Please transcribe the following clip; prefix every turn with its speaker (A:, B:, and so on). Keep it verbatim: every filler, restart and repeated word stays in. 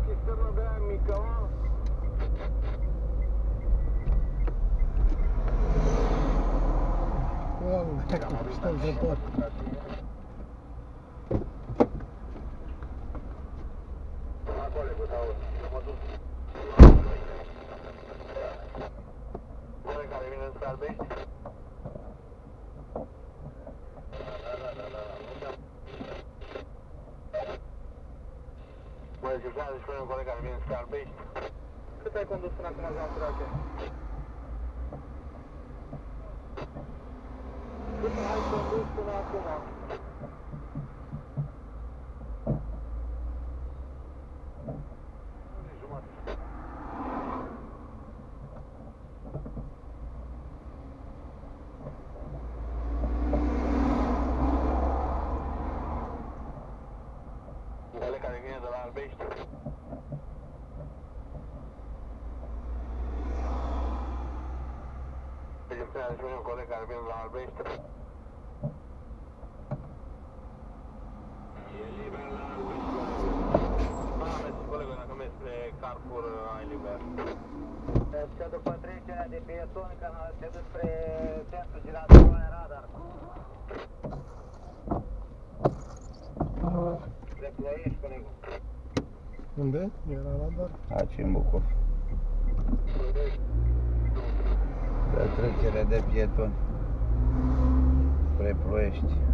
A: Cisterna mică, mă.
B: Wow, dacă stau zăpat.
A: Bună, care vine în Scarbești? Băi, ce vreau să-și spune un coleg care vine în Scarbești? Cât ai condus până acum, Jean Surache? Cât ai condus până acum? Care vine de la Albești. Deci spunea de un coleg care vine de la Albești. E liber la Albești. Da, mersi colegul, dacă mergi spre Carrefour, ai liber. Că după trecerea de pietoni, că te duci spre centru giratoriu în radar. De Ploiești, colegul.
B: Unde? Era radar?
C: Aici, în Bucov. De trecere de pietoni spre Ploiești.